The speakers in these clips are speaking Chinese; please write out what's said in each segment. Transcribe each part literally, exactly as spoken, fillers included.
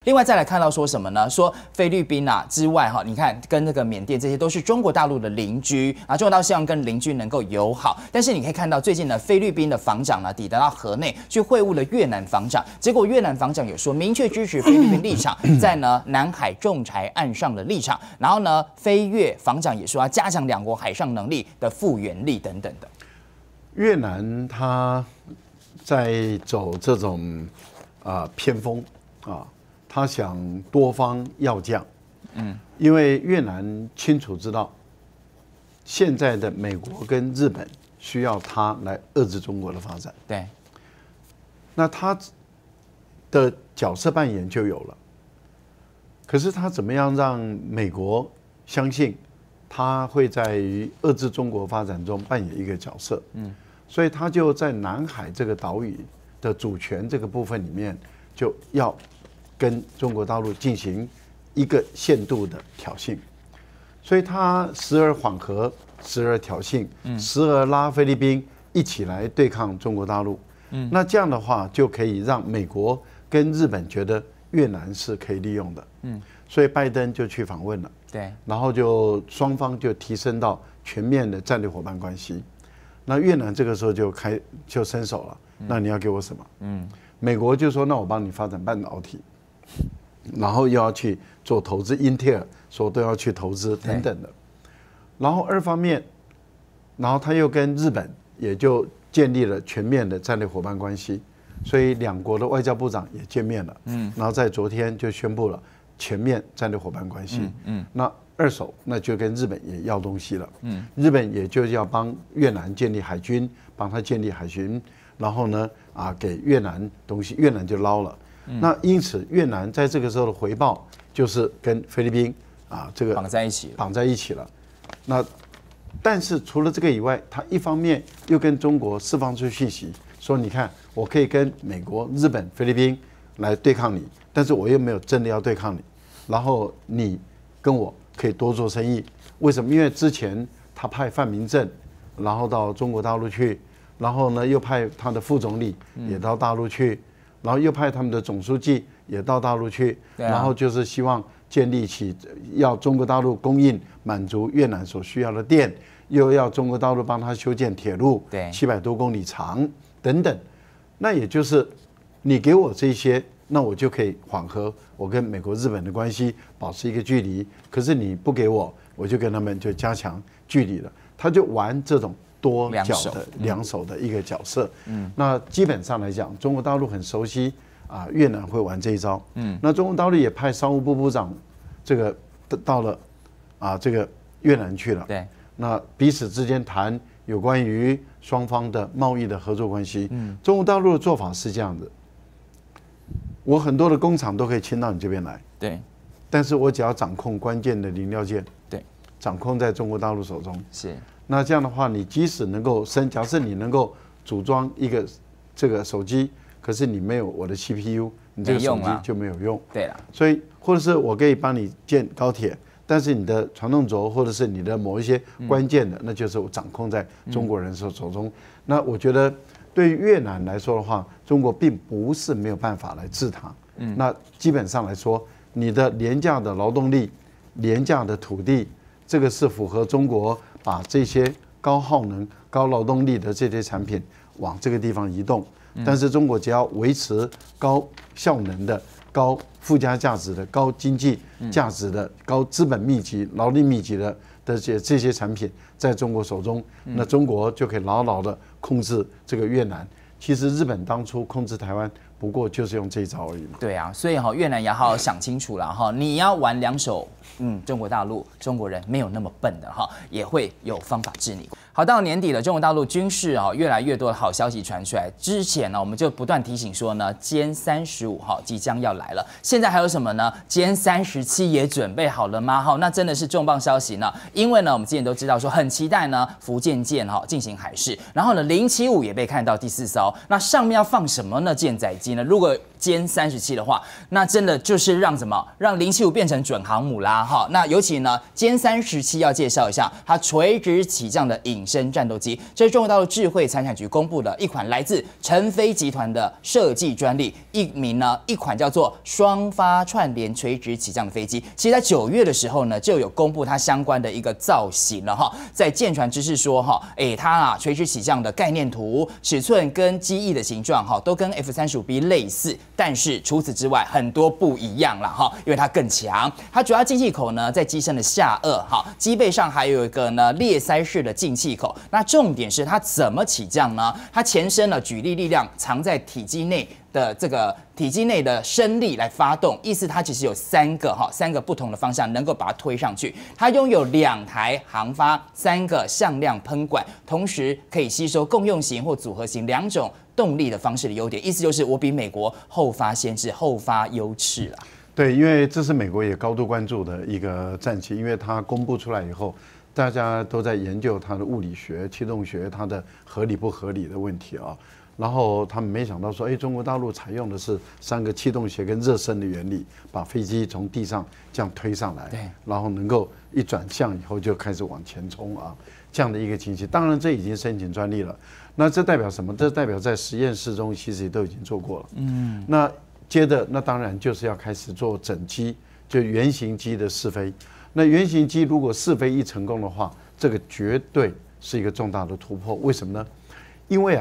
另外再来看到说什么呢？说菲律宾啊之外哈，你看跟那个缅甸这些都是中国大陆的邻居啊，中国大陆希望跟邻居能够友好。但是你可以看到最近呢，菲律宾的防长呢抵达到河内去会晤了越南防长，结果越南防长有说明确支持菲律宾立场，在呢南海仲裁案上的立场。然后呢，菲越防长也说要加强两国海上能力的复原力等等的。 越南他在走这种啊、呃、偏锋啊。他想多方要将，嗯，因为越南清楚知道，现在的美国跟日本需要他来遏制中国的发展。 对， 那他的角色扮演就有了。可是他怎么样让美国相信他会在于遏制中国发展中扮演一个角色？嗯，所以他就在南海这个岛屿的主权这个部分里面，就要跟中国大陆进行一个限度的挑衅，所以他时而缓和，时而挑衅，时而拉菲律宾一起来对抗中国大陆。那这样的话就可以让美国跟日本觉得越南是可以利用的。所以拜登就去访问了， 对， 然后就双方就提升到全面的战略伙伴关系。那越南这个时候就开就伸手了，那你要给我什么？嗯，美国就说那我帮你发展半导体。然后又要去做投资，英特尔说都要去投资等等的。然后二方面，然后他又跟日本也就建立了全面的战略伙伴关系，所以两国的外交部长也见面了。嗯，然后在昨天就宣布了全面战略伙伴关系。嗯，那二手那就跟日本也要东西了。嗯，日本也就要帮越南建立海军，帮他建立海巡，然后呢啊给越南东西，越南就捞了。那因此，越南在这个时候的回报就是跟菲律宾啊这个绑在一起， 绑在一起了。那但是除了这个以外，他一方面又跟中国释放出讯息，说你看我可以跟美国、日本、菲律宾来对抗你，但是我又没有真的要对抗你。然后你跟我可以多做生意，为什么？因为之前他派范明正，然后到中国大陆去，然后呢又派他的副总理也到大陆去。然后又派他们的总书记也到大陆去，然后就是希望建立起要中国大陆供应满足越南所需要的电，又要中国大陆帮他修建铁路，七百多公里长等等。那也就是你给我这些，那我就可以缓和我跟美国、日本的关系，保持一个距离。可是你不给我，我就跟他们就加强距离了。他就玩这种多角的两手的一个角色，嗯，那基本上来讲，中国大陆很熟悉啊，越南会玩这一招，嗯，那中国大陆也派商务部部长这个到了啊这个越南去了， 对， 那彼此之间谈有关于双方的贸易的合作关系，嗯，中国大陆的做法是这样子，我很多的工厂都可以迁到你这边来， 对， 但是我只要掌控关键的零料件， 对， 掌控在中国大陆手中， 是。 那这样的话，你即使能够生，假设你能够组装一个这个手机，可是你没有我的 C P U， 你这个手机就没有用。 对了， 所以或者是我可以帮你建高铁，但是你的传动轴或者是你的某一些关键的，那就是我掌控在中国人手手中。那我觉得对于越南来说的话，中国并不是没有办法来治它。嗯，那基本上来说，你的廉价的劳动力、廉价的土地，这个是符合中国把这些高耗能、高劳动力的这些产品往这个地方移动。但是中国只要维持高效能的、高附加价值的、高经济价值的、高资本密集、劳力密集的的这这些产品在中国手中，那中国就可以牢牢的控制这个越南。其实日本当初控制台湾，不过就是用这一招而已嘛。 对啊，所以哈，越南也好好想清楚了哈，你要玩两手，嗯，中国大陆中国人没有那么笨的哈，也会有方法治你。好，到年底了，中国大陆军事啊越来越多的好消息传出来。之前呢，我们就不断提醒说呢，歼三十五号即将要来了。现在还有什么呢？歼三十七也准备好了吗？哈，那真的是重磅消息呢。因为呢，我们之前都知道说很期待呢，福建舰哈进行海试，然后呢，零七五也被看到第四艘。那上面要放什么呢？舰载机呢？如果歼三十七的话，那真的就是让什么让零七五变成准航母啦哈。那尤其呢，歼三十七要介绍一下它垂直起降的隐身战斗机，这是中国大陆智慧财产局公布的一款来自成飞集团的设计专利，一名呢一款叫做双发串联垂直起降的飞机。其实，在九月的时候呢，就有公布它相关的一个造型了哈，在舰船知识说哈，哎，它啊垂直起降的概念图、尺寸跟机翼的形状哈，都跟 F 三十五 B 类似，但是除此之外很多不一样啦哈，因为它更强。它主要进气口呢在机身的下颚哈，机背上还有一个呢裂塞式的进气口。那重点是它怎么起降呢？它前身呢举力力量藏在体积内的这个体积内的升力来发动，意思它其实有三个哈三个不同的方向能够把它推上去。它拥有两台航发、三个向量喷管，同时可以吸收共用型或组合型两种动力的方式的优点。意思就是我比美国后发先至，后发优势啦。 对，因为这是美国也高度关注的一个战机，因为它公布出来以后，大家都在研究它的物理学、气动学，它的合理不合理的问题啊。然后他们没想到说，哎，中国大陆采用的是三个气动学跟热身的原理，把飞机从地上这样推上来， 对， 然后能够一转向以后就开始往前冲啊，这样的一个情形。当然，这已经申请专利了。那这代表什么？这代表在实验室中其实也都已经做过了。嗯，那接着那当然就是要开始做整机，就原型机的试飞。那原型机如果试飞一成功的话，这个绝对是一个重大的突破。为什么呢？因为啊。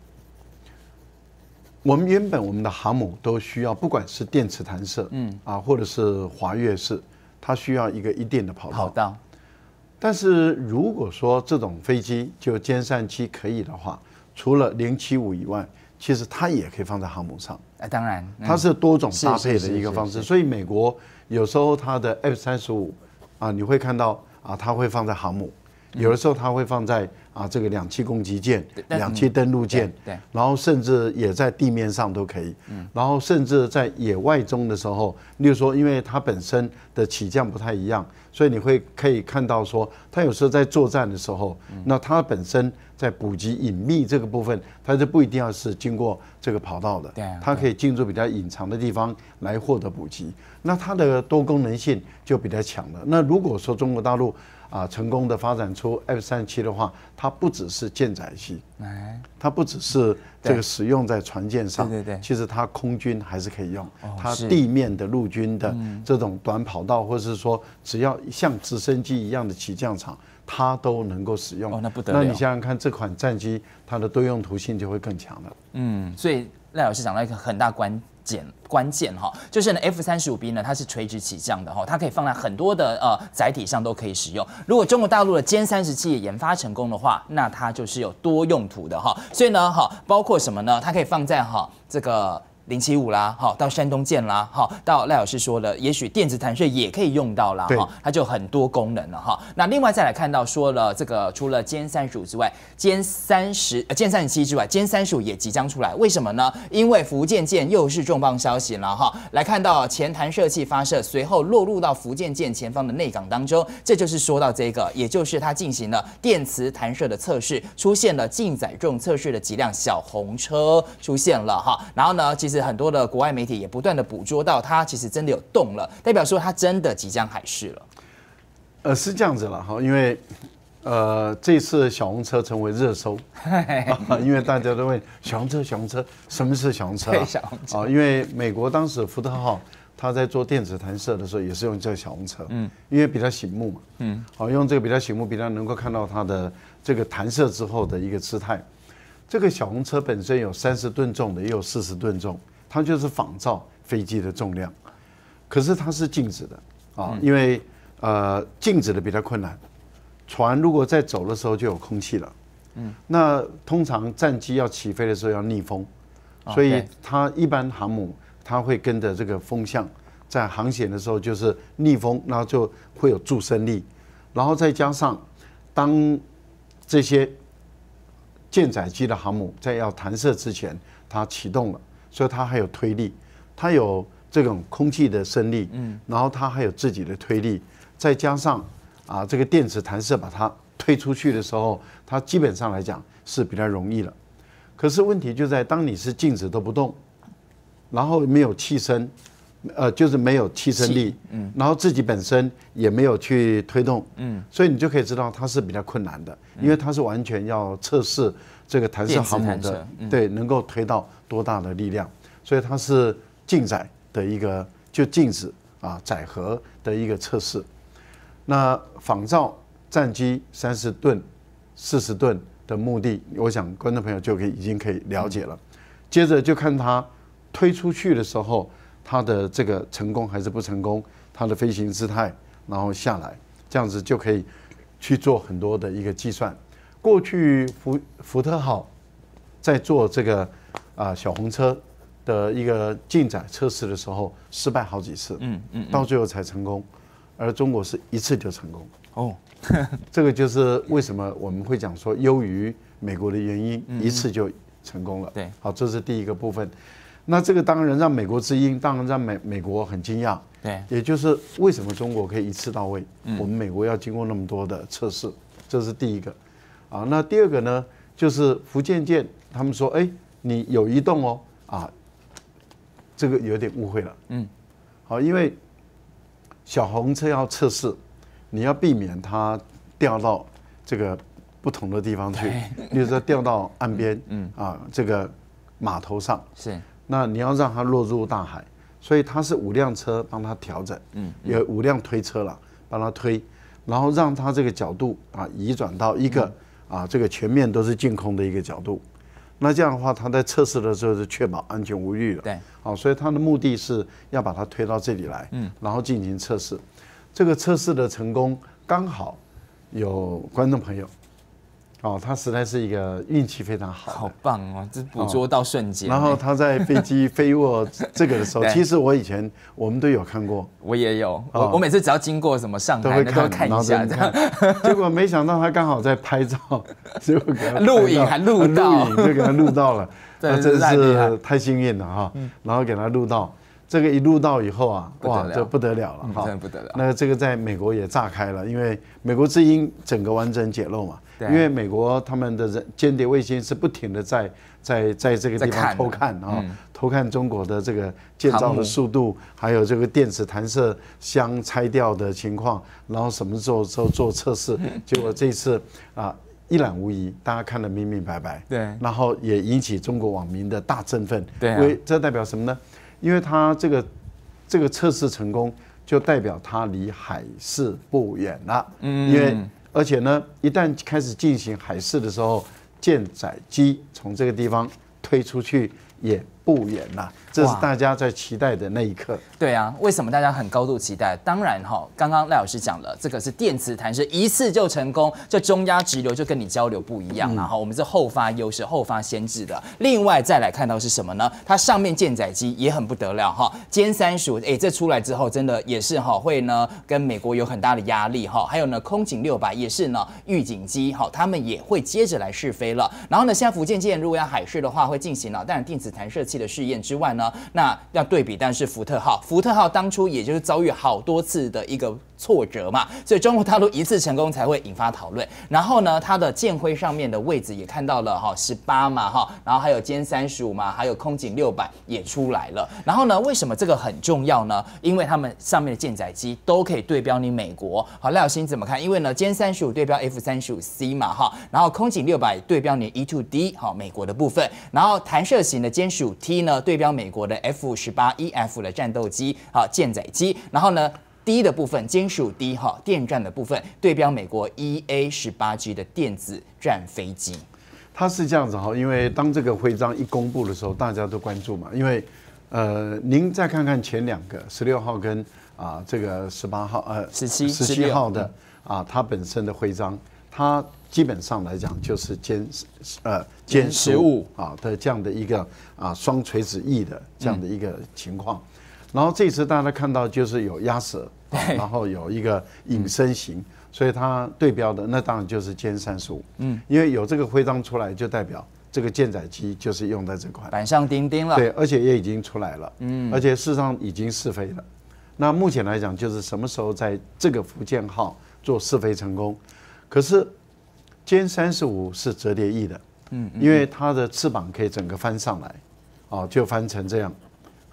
我们原本我们的航母都需要，不管是电磁弹射，嗯啊，或者是滑跃式，它需要一个一定的跑道。跑道。但是如果说这种飞机就歼三七可以的话，除了零七五以外，其实它也可以放在航母上。 哎，当然，嗯、 它是多种搭配的一个方式。所以美国有时候它的 F 三十五啊，你会看到啊，它会放在航母。有的时候它会放在啊这个两栖攻击舰、两栖登陆舰，对，然后甚至也在地面上都可以，嗯，然后甚至在野外中的时候，例如说，因为它本身的起降不太一样，所以你会可以看到说，它有时候在作战的时候，那它本身在补给隐秘这个部分，它就不一定要是经过这个跑道的，对，它可以进入比较隐藏的地方来获得补给，那它的多功能性就比较强了。那如果说中国大陆啊，成功的发展出 F 三十七的话，它不只是舰载机，它不只是这个使用在船舰上，对对对，其实它空军还是可以用，它地面的陆军的这种短跑道，或者是说只要像直升机一样的起降场，它都能够使用。哦，那不得了！那你想想看，这款战机它的多用途性就会更强了。 嗯，所以赖老师讲到一个很大关键关键哈，就是呢 F 三十五 B 呢，它是垂直起降的哈，它可以放在很多的呃载体上都可以使用。如果中国大陆的歼三十七也研发成功的话，那它就是有多用途的哈。所以呢，哈，包括什么呢？它可以放在哈这个零七五啦，好到山东舰啦，好到赖老师说的，也许电子弹射也可以用到啦，哈，它就很多功能了哈。那另外再来看到说了这个，除了歼三十五之外，歼三十呃歼三十七之外，歼三十五也即将出来，为什么呢？因为福建舰又是重磅消息了哈。来看到前弹射器发射，随后落入到福建舰前方的内港当中，这就是说到这个，也就是它进行了电磁弹射的测试，出现了净载重测试的几辆小红车出现了哈。然后呢，其实很多的国外媒体也不断的捕捉到它其实真的有动了，代表说它真的即将海试了。 呃，是这样子了哈，因为呃这次小红车成为热搜，啊、因为大家都问小红车小红车什么是小红车啊？小红车啊，因为美国当时福特号他在做电子弹射的时候也是用这个小红车，嗯，因为比较醒目嘛，嗯，好、啊、用这个比较醒目，比较能够看到它的这个弹射之后的一个姿态。这个小红车本身有三十吨重的，也有四十吨重，它就是仿造飞机的重量，可是它是静止的啊，因为呃静止的比较困难，船如果在走的时候就有空气了，嗯，那通常战机要起飞的时候要逆风，所以它一般航母它会跟着这个风向，在航行的时候就是逆风，然后就会有助升力，然后再加上当这些舰载机的航母在要弹射之前，它启动了，所以它还有推力，它有这种空气的升力，嗯，然后它还有自己的推力，再加上啊这个电子弹射把它推出去的时候，它基本上来讲是比较容易了。可是问题就在当你是静止都不动， 然后没有气身，呃，就是没有气身力，嗯，然后自己本身也没有去推动，嗯，所以你就可以知道它是比较困难的，因为它是完全要测试这个弹射航母的，对，能够推到多大的力量，所以它是静载的一个就静止啊载荷的一个测试。那仿造战机三十吨、四十吨的目的，我想观众朋友就可以已经可以了解了。接着就看它推出去的时候，它的这个成功还是不成功，它的飞行姿态，然后下来，这样子就可以去做很多的一个计算。过去福福特号在做这个啊小红车的一个进载测试的时候，失败好几次，嗯嗯，到最后才成功，而中国是一次就成功。哦，这个就是为什么我们会讲说优于美国的原因，一次就成功了。对，好，这是第一个部分。那这个当然让美国之音，当然让美美国很惊讶。对，也就是为什么中国可以一次到位，我们美国要经过那么多的测试，这是第一个。啊，那第二个呢，就是福建舰，他们说，哎，你有移动哦，啊，这个有点误会了。嗯，好，因为小红车要测试。你要避免它掉到这个不同的地方去，比如说掉到岸边，嗯啊，这个码头上是，那你要让它落入大海，所以它是五辆车帮它调整，嗯，有五辆推车了，帮它推，然后让它这个角度啊移转到一个啊这个全面都是净空的一个角度，那这样的话，它在测试的时候是确保安全无虑了，对，好，所以它的目的是要把它推到这里来，嗯，然后进行测试。这个测试的成功刚好有观众朋友，哦，他实在是一个运气非常好， 好棒哦，这捕捉到瞬间。 然后他在飞机飞过这个的时候，其实我以前我们都有看过， 我也有，我我每次只要经过什么上海都会看一下，这样。 结果没想到他刚好在拍照，结果给他录影还录到， 录影就给他录到了，那真是太幸运了哈。然后给他录到。这个一录到以后啊，哇，这不得了了哈， 真的不得了。 那这个在美国也炸开了，因为美国之音整个完整解露嘛，因为美国他们的间谍卫星是不停的在在在这个地方偷看啊，偷看中国的这个建造的速度，还有这个电子弹射箱拆掉的情况，然后什么时候时候做测试，结果这次啊一览无遗，大家看得明明白白，对，然后也引起中国网民的大振奋，对，因为这代表什么呢？因为它这个这个测试成功，就代表它离海试不远了。嗯，因为而且呢，一旦开始进行海试的时候，舰载机从这个地方推出去也不远了。这是大家在期待的那一刻。 对啊，为什么大家很高度期待？当然哈，刚刚赖老师讲了，这个是电磁弹射，一次就成功，这中压直流就跟你交流不一样了哈。我们是后发优势、后发先至的。另外再来看到是什么呢？它上面舰载机也很不得了哈，歼三十五，哎，这出来之后真的也是哈，会呢跟美国有很大的压力哈。还有呢，空警六百也是呢预警机，好，他们也会接着来试飞了。然后呢，现在福建舰如果要海试的话，会进行了当然电子弹射器的试验之外呢。那要对比，但是福特号，福特号当初也就是遭遇好多次的一个挫折嘛，所以中国大陆一次成功才会引发讨论。然后呢，它的舰徽上面的位置也看到了哈，十八嘛哈，然后还有歼三十五嘛，还有空警六百也出来了。然后呢，为什么这个很重要呢？因为他们上面的舰载机都可以对标你美国。好，赖小新怎么看？因为呢，歼三十五对标 F 三十五 C 嘛哈，然后空警六百对标你 E 二 D 好美国的部分，然后弹射型的歼十五 T 呢对标美国的 F 十八 E F 的战斗机好舰载机，然后呢。D 的部分，歼十五 D 哈电战的部分对标美国 E A 十八 G 的电子战飞机。 它是这样子哈，因为当这个徽章一公布的时候，大家都关注嘛。因为呃，您再看看前两个十六号跟啊这个十八号呃十七十七号的啊，它本身的徽章，它基本上来讲就是歼呃歼十五啊的这样的一个啊双垂直翼的这样的一个情况。然后这次大家看到就是有鸭舌，然后有一个隐身型，所以它对标的那当然就是歼三十五。嗯，因为有这个徽章出来，就代表这个舰载机就是用在这块板上钉钉了。 对，而且也已经出来了。嗯，而且事实上已经试飞了。那目前来讲，就是什么时候在这个福建号做试飞成功？可是歼三十五是折叠翼的，嗯，因为它的翅膀可以整个翻上来，哦，就翻成这样。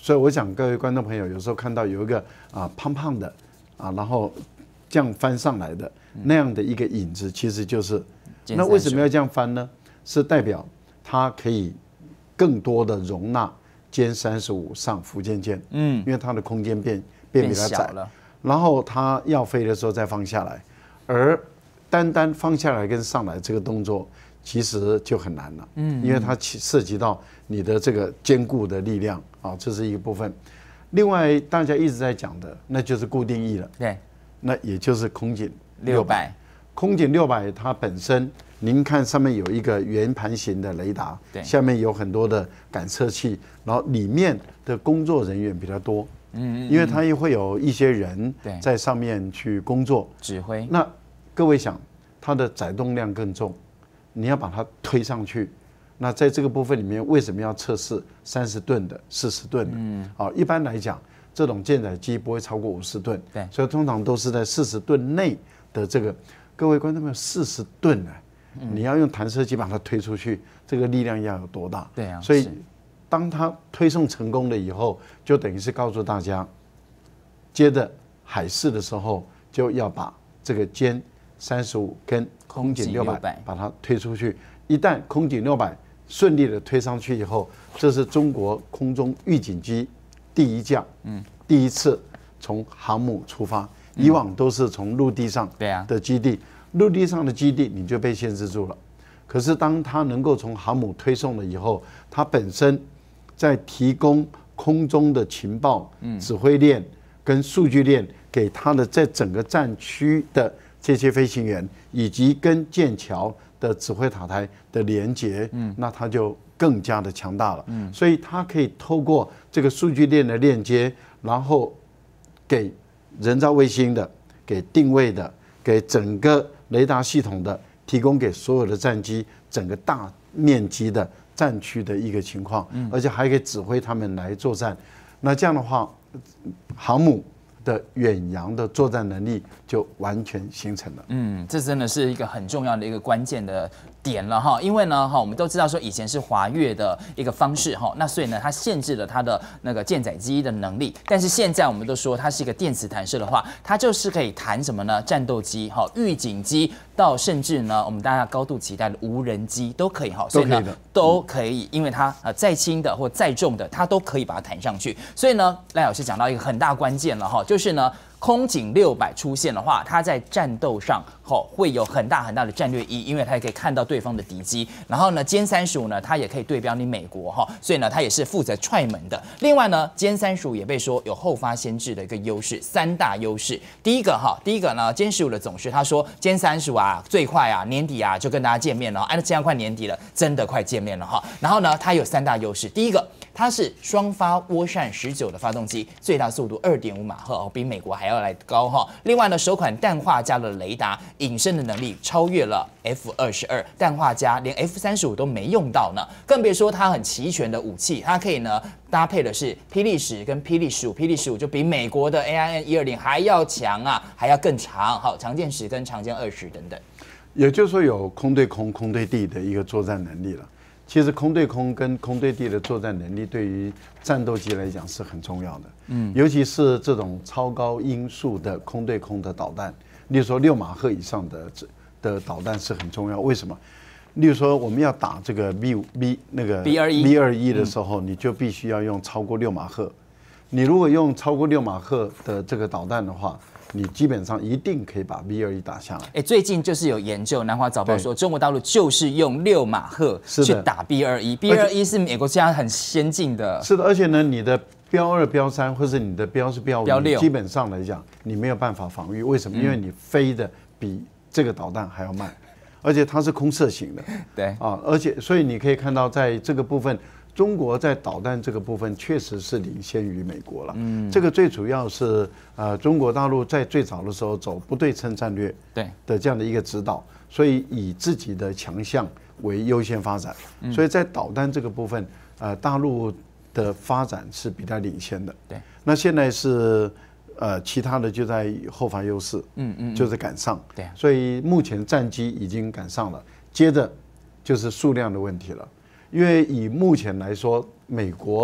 所以我想各位观众朋友有时候看到有一个啊胖胖的啊，然后这样翻上来的那样的一个影子，其实就是那为什么要这样翻呢？是代表它可以更多的容纳歼三十五上福建舰，嗯，因为它的空间变变比较窄了，然后它要飞的时候再放下来，而单单放下来跟上来这个动作其实就很难了，嗯，因为它涉及到你的这个坚固的力量啊，这是一个部分。另外大家一直在讲的，那就是固定翼了， 对， 那也就是空警六百， 空警六百它本身。您看上面有一个圆盘形的雷达，下面有很多的感测器，然后里面的工作人员比较多，嗯，因为它也会有一些人在上面去工作指挥。 那各位想，它的载重量更重，你要把它推上去，那在这个部分里面为什么要测试三十吨的、四十吨的？嗯，啊，一般来讲，这种舰载机不会超过五十吨，对，所以通常都是在四十吨内的这个。各位观众朋友，四十吨呢？你要用弹射机把它推出去，这个力量要有多大？ 对啊， 所以当它推送成功了以后，就等于是告诉大家，接着海试的时候就要把这个歼三十五跟空警六百把它推出去。一旦空警六百顺利的推上去以后，这是中国空中预警机第一架，嗯，第一次从航母出发，以往都是从陆地上的基地。陆地上的基地你就被限制住了，可是当它能够从航母推送了以后，它本身在提供空中的情报、指挥链跟数据链给它的在整个战区的这些飞行员，以及跟舰桥的指挥塔台的连接，那它就更加的强大了。所以它可以透过这个数据链的链接，然后给人造卫星的、给定位的、给整个雷达系统的提供给所有的战机整个大面积的战区的一个情况，而且还可以指挥他们来作战。那这样的话，航母的远洋的作战能力就完全形成了。 嗯，这真的是一个很重要的一个关键的点了哈，因为呢哈，我们都知道说以前是华越的一个方式哈，那所以呢它限制了它的那个舰载机的能力，但是现在我们都说它是一个电磁弹射的话，它就是可以弹什么呢？战斗机哈、预警机到甚至呢我们大家高度期待的无人机都可以哈，所以呢都可以，因为它呃再轻的或再重的它都可以把它弹上去，所以呢赖老师讲到一个很大关键了哈，就是呢。空警六百出现的话，它在战斗上吼会有很大很大的战略意义，因为它也可以看到对方的敌机。然后呢，歼三十五呢，它也可以对标你美国哈，所以呢，它也是负责踹门的。另外呢，歼三十五也被说有后发先至的一个优势，三大优势。第一个哈，第一个呢，歼十五的总师他说，歼三十五啊，最快啊年底啊就跟大家见面了，哎，那现在快年底了，真的快见面了哈。然后呢，它有三大优势，第一个。它是双发涡扇十九的发动机，最大速度二点五马赫哦，比美国还要来高哈。另外呢，首款氮化镓的雷达隐身的能力超越了 F 二十二，氮化镓连 F 三十五都没用到呢，更别说它很齐全的武器，它可以呢搭配的是霹雳十跟霹雳十五，霹雳十五就比美国的 A I N 一二零还要强啊，还要更长，好，长剑十跟长剑二十等等。 也就是说，有空对空、空对地的一个作战能力了。其实空对空跟空对地的作战能力，对于战斗机来讲是很重要的。嗯，尤其是这种超高音速的空对空的导弹，例如说六马赫以上的的导弹是很重要。为什么？例如说我们要打这个 B 五 B 那个 B 二一 B 二一的时候，你就必须要用超过六马赫。你如果用超过六马赫的这个导弹的话，你基本上一定可以把 B 二一打下来。 哎，最近就是有研究，南华早报说中国大陆就是用六马赫去打 B 二一，B 二一是美国现在很先进的。 是的，而且呢，你的标二、标三，或是你的标是标五，基本上来讲你没有办法防御。为什么？因为你飞的比这个导弹还要慢，而且它是空射型的。 对啊，而且所以你可以看到，在这个部分。中国在导弹这个部分确实是领先于美国了。嗯，这个最主要是呃，中国大陆在最早的时候走不对称战略对的这样的一个指导，所以以自己的强项为优先发展。所以在导弹这个部分，呃，大陆的发展是比较领先的。对，那现在是呃，其他的就在后发优势，嗯嗯，就是赶上。对，所以目前战机已经赶上了，接着就是数量的问题了。因为以目前来说，美国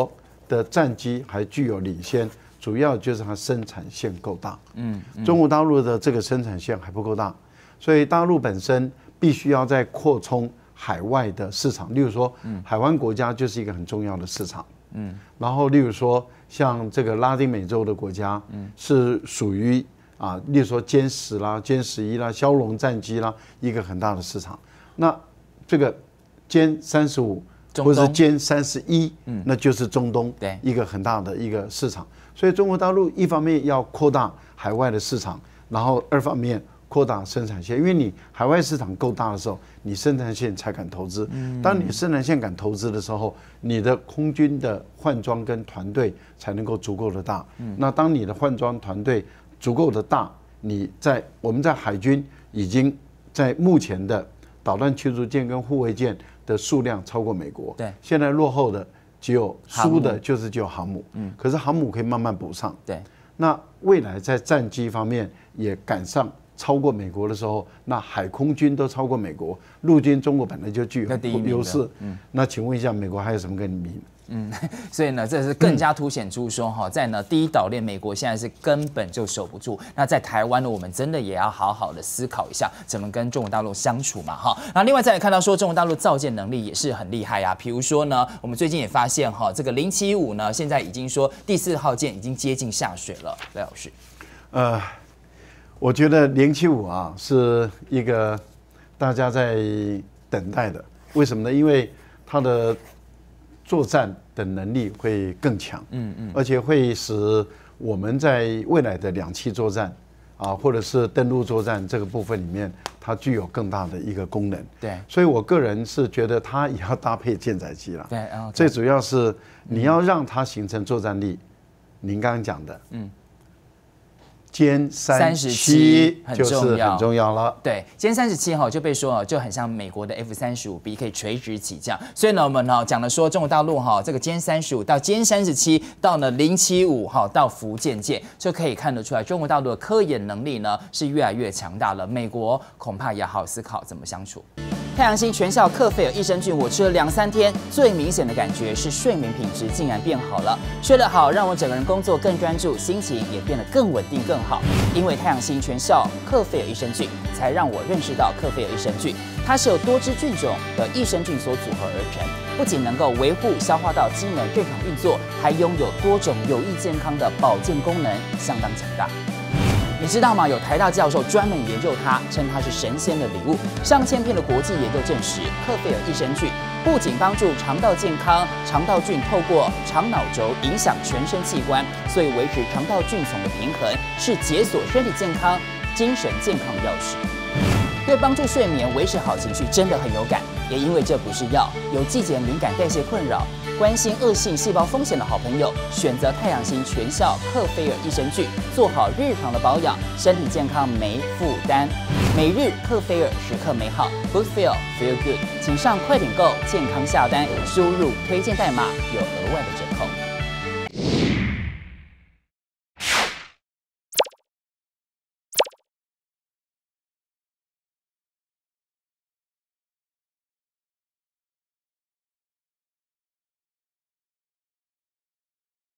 的战机还具有领先，主要就是它生产线够大。嗯，中国大陆的这个生产线还不够大，所以大陆本身必须要在扩充海外的市场。例如说，海湾国家就是一个很重要的市场。嗯，然后例如说像这个拉丁美洲的国家，嗯，是属于啊，例如说歼十啦、歼十一啦、枭龙战机啦，一个很大的市场。那这个歼三十五或者是歼三十一，嗯，那就是中东一个很大的一个市场。所以中国大陆一方面要扩大海外的市场，然后二方面扩大生产线，因为你海外市场够大的时候，你生产线才敢投资。当你生产线敢投资的时候，你的空军的换装跟团队才能够足够的大。那当你的换装团队足够的大，你在我们在海军已经在目前的导弹驱逐舰跟护卫舰的数量超过美国。 对， 现在落后的只有输的就是只有航母。嗯，可是航母可以慢慢补上。对，那未来在战机方面也赶上。超过美国的时候，那海空军都超过美国，陆军中国本来就具有优势。嗯，那请问一下，美国还有什么跟你比？ 嗯，所以呢，这是更加凸显出说哈，在呢第一岛链，美国现在是根本就守不住。那在台湾呢，我们真的也要好好的思考一下，怎么跟中国大陆相处嘛哈。那另外再来看到说，中国大陆造舰能力也是很厉害啊。比如说呢，我们最近也发现哈，这个零七五呢，现在已经说第四号舰已经接近下水了。赖老师， 呃。我觉得零七五啊是一个大家在等待的，为什么呢？因为它的作战的能力会更强，嗯嗯，而且会使我们在未来的两栖作战啊，或者是登陆作战这个部分里面，它具有更大的一个功能。对，所以我个人是觉得它也要搭配舰载机了。对，最主要是你要让它形成作战力。您刚刚讲的，嗯。歼三十七就是很重要了。 对，歼三十七哈就被说就很像美国的 F 三十五 B 可以垂直起降，所以呢我们哈讲了说中国大陆哈这个歼三十五到歼三十七到呢零七五哈到福建舰，就可以看得出来中国大陆的科研能力呢是越来越强大了。美国恐怕也好好思考怎么相处。太阳星全效克菲尔益生菌，我吃了两三天，最明显的感觉是睡眠品质竟然变好了。睡得好，让我整个人工作更专注，心情也变得更稳定更好。因为太阳星全效克菲尔益生菌，才让我认识到克菲尔益生菌，它是由多支菌种的益生菌所组合而成，不仅能够维护消化道机能正常运作，还拥有多种有益健康的保健功能，相当强大。你知道吗？有台大教授专门研究它，称它是神仙的礼物。上千篇的国际研究证实，克菲尔益生菌不仅帮助肠道健康，肠道菌透过肠脑轴影响全身器官，所以维持肠道菌丛的平衡是解锁身体健康、精神健康的钥匙。对帮助睡眠、维持好情绪真的很有感。也因为这不是药，有季节敏感、代谢困扰、关心恶性细胞风险的好朋友，选择太阳星全效克菲尔益生菌，做好日常的保养，身体健康没负担。每日克菲尔，时刻美好 ，Good Feel Feel Good， 请上快点购健康下单，输入推荐代码有额外的折扣。